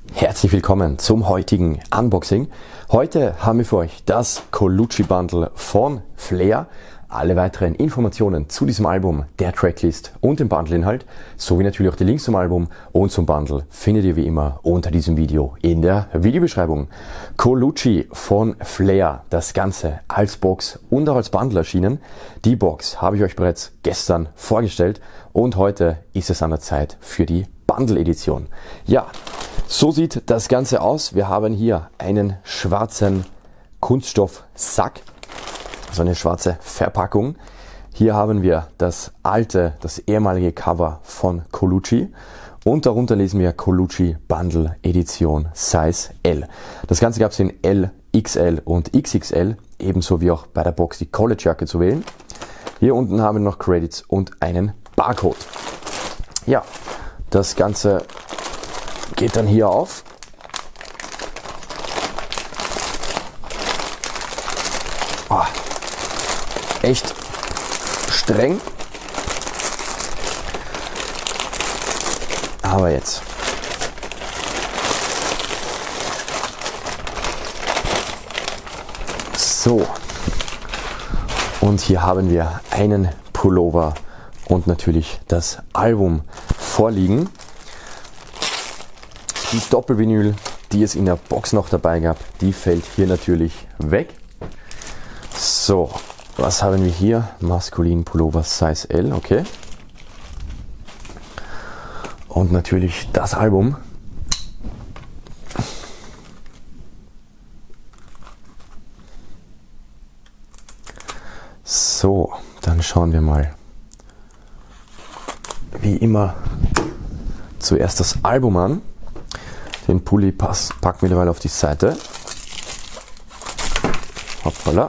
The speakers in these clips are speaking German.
Herzlich willkommen zum heutigen Unboxing. Heute haben wir für euch das Colucci Bundle von Flair. Alle weiteren Informationen zu diesem Album, der Tracklist und dem Bundleinhalt, sowie natürlich auch die Links zum Album und zum Bundle findet ihr wie immer unter diesem Video in der Videobeschreibung. Colucci von Flair, das Ganze als Box und auch als Bundle erschienen. Die Box habe ich euch bereits gestern vorgestellt und heute ist es an der Zeit für die Bundle-Edition. Ja, so sieht das Ganze aus. Wir haben hier einen schwarzen Kunststoffsack, so eine schwarze Verpackung. Hier haben wir das ehemalige Cover von Colucci und darunter lesen wir Colucci Bundle Edition Size L. Das Ganze gab es in L, XL und XXL, ebenso wie auch bei der Box die Collegejacke zu wählen. Hier unten haben wir noch Credits und einen Barcode. Ja, das Ganze geht dann hier auf. Oh, echt streng. Aber jetzt. So. Und hier haben wir einen Pullover und natürlich das Album vorliegen. Die Doppelvinyl, die es in der Box noch dabei gab, die fällt hier natürlich weg. So, was haben wir hier? Maskulin Pullover Size L, okay. Und natürlich das Album. So, dann schauen wir mal. Wie immer zuerst das Album an. Den Pulli packen wir derweil auf die Seite. Hoppala.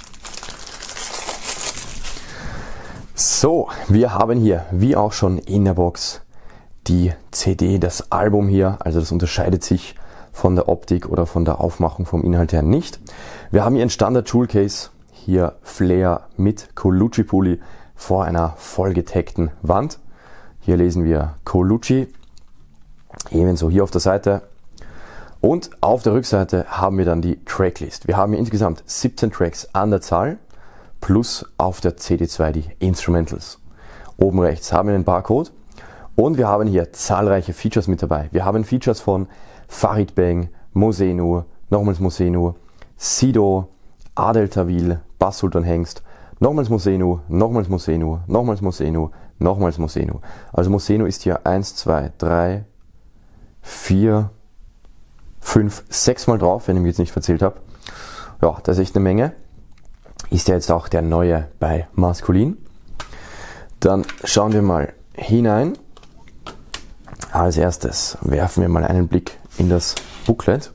So, wir haben hier, wie auch schon in der Box, die CD, das Album hier. Also das unterscheidet sich von der Optik oder von der Aufmachung vom Inhalt her nicht. Wir haben hier ein Standard Jewel Case. Hier Flair mit Colucci Pulli vor einer vollgetaggten Wand. Hier lesen wir Colucci. Ebenso hier auf der Seite. Und auf der Rückseite haben wir dann die Tracklist. Wir haben hier insgesamt 17 Tracks an der Zahl, plus auf der CD2 die Instrumentals. Oben rechts haben wir den Barcode und wir haben hier zahlreiche Features mit dabei. Wir haben Features von Farid Bang, Mosenu, nochmals Mosenu, Sido, Adel Tawil, Bass Sultan Hengst, nochmals Mosenu, nochmals Mosenu, nochmals Mosenu, nochmals Mosenu. Also Mosenu ist hier 1, 2, 3, 4, 5, 6 Mal drauf, wenn ich mich jetzt nicht verzählt habe. Ja, das ist echt eine Menge. Ist ja jetzt auch der neue bei Maskulin. Dann schauen wir mal hinein. Als erstes werfen wir mal einen Blick in das Booklet.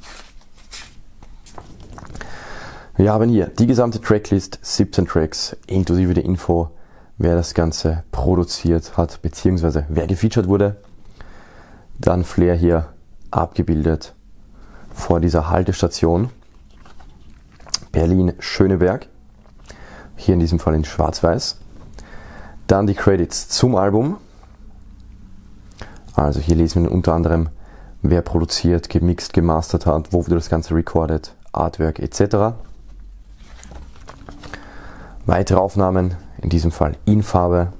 Wir haben hier die gesamte Tracklist, 17 Tracks, inklusive der Info, wer das Ganze produziert hat, beziehungsweise wer gefeatured wurde. Dann Flair hier abgebildet vor dieser Haltestation Berlin-Schöneberg, hier in diesem Fall in schwarz-weiß. Dann die Credits zum Album, also hier lesen wir unter anderem, wer produziert, gemixt, gemastert hat, wo wurde das Ganze recorded, Artwork etc. Weitere Aufnahmen, in diesem Fall in Farbe.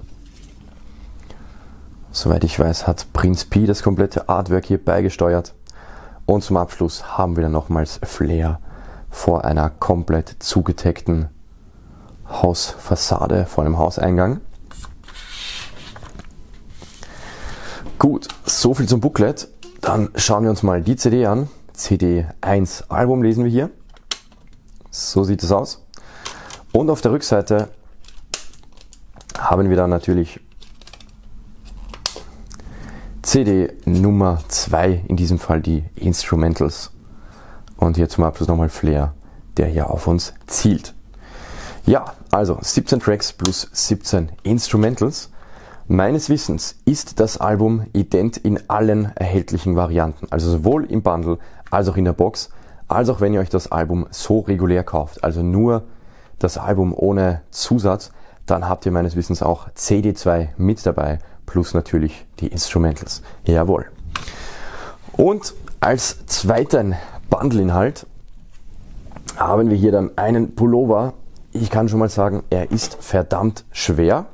Soweit ich weiß, hat Prinz Pi das komplette Artwork hier beigesteuert. Und zum Abschluss haben wir dann nochmals Flair vor einer komplett zugetaggten Hausfassade, vor einem Hauseingang. Gut, soviel zum Booklet. Dann schauen wir uns mal die CD an. CD 1 Album lesen wir hier. So sieht es aus. Und auf der Rückseite haben wir dann natürlich CD Nummer 2, in diesem Fall die Instrumentals. Und hier zum Abschluss nochmal Flair, der hier auf uns zielt. Ja, also 17 Tracks plus 17 Instrumentals. Meines Wissens ist das Album ident in allen erhältlichen Varianten. Also sowohl im Bundle als auch in der Box, als auch wenn ihr euch das Album so regulär kauft. Also nur das Album ohne Zusatz, dann habt ihr meines Wissens auch CD2 mit dabei, plus natürlich die Instrumentals. Jawohl. Und Als zweiten Bundle-Inhalt haben wir hier dann einen Pullover. Ich kann schon mal sagen, er ist verdammt schwer.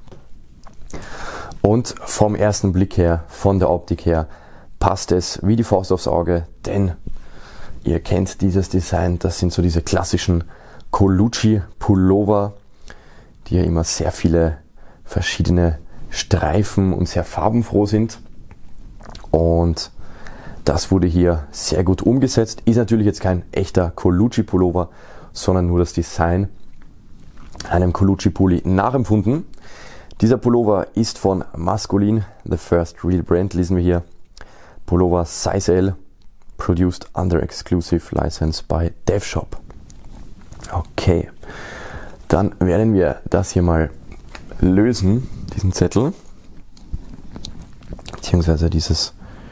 Und vom ersten Blick her, von der Optik her, passt es wie die Faust aufs Auge, denn ihr kennt dieses Design, das sind so diese klassischen Colucci Pullover, die ja immer sehr viele verschiedene Streifen und sehr farbenfroh sind. Und das wurde hier sehr gut umgesetzt. Ist natürlich jetzt kein echter Colucci Pullover, sondern nur das Design einem Colucci Pulli nachempfunden. Dieser Pullover ist von Maskulin, the first real brand, lesen wir hier. Pullover Size L, produced under exclusive license by DevShop. Okay, dann werden wir das hier mal lösen, diesen Zettel, beziehungsweise diese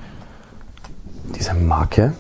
Marke.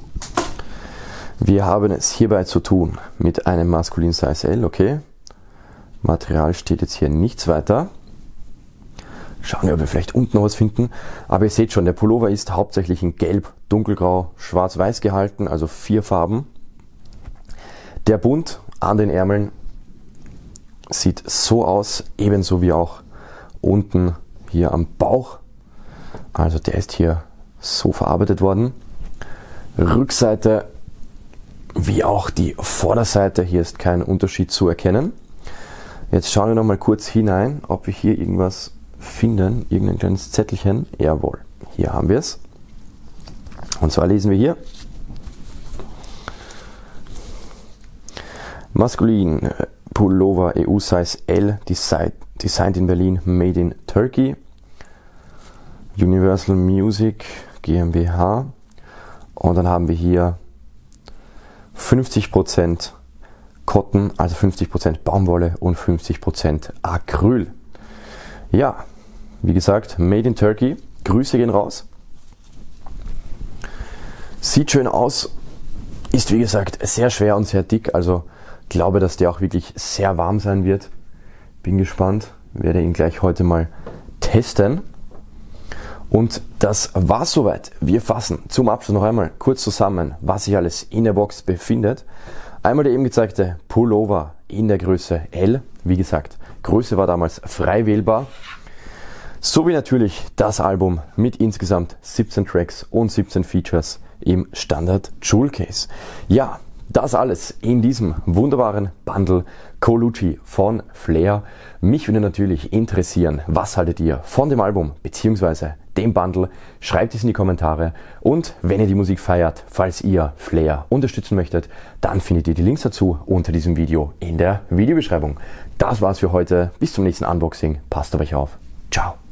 Wir haben es hierbei zu tun mit einem Maskulin Size L, okay. Material steht jetzt hier nichts weiter. Schauen wir, ob wir vielleicht unten noch was finden. Aber ihr seht schon, der Pullover ist hauptsächlich in Gelb, Dunkelgrau, Schwarz-Weiß gehalten, also 4 Farben. Der Bund an den Ärmeln sieht so aus, ebenso wie auch unten hier am Bauch. Also der ist hier so verarbeitet worden. Rückseite wie auch die Vorderseite, hier ist kein Unterschied zu erkennen. Jetzt schauen wir noch mal kurz hinein, ob wir hier irgendwas finden, irgendein kleines Zettelchen. Jawohl, hier haben wir es. Und zwar lesen wir hier: Maskulin Pullover EU Size L, designed in Berlin, made in Turkey. Universal Music GmbH. Und dann haben wir hier 50% Cotton, also 50% Baumwolle und 50% Acryl. Ja, wie gesagt, made in Turkey. Grüße gehen raus. Sieht schön aus, ist wie gesagt sehr schwer und sehr dick, also glaube, dass der auch wirklich sehr warm sein wird. Bin gespannt, werde ihn gleich heute mal testen. Und das war's soweit. Wir fassen zum Abschluss noch einmal kurz zusammen, was sich alles in der Box befindet. Einmal der eben gezeigte Pullover in der Größe L. Wie gesagt, Größe war damals frei wählbar. Sowie natürlich das Album mit insgesamt 17 Tracks und 17 Features im Standard Jewel Case. Ja, das alles in diesem wunderbaren Bundle Colucci von Flair. Mich würde natürlich interessieren, was haltet ihr von dem Album bzw. dem Bundle? Schreibt es in die Kommentare. Und wenn ihr die Musik feiert, falls ihr Flair unterstützen möchtet, dann findet ihr die Links dazu unter diesem Video in der Videobeschreibung. Das war's für heute. Bis zum nächsten Unboxing. Passt auf euch auf. Ciao.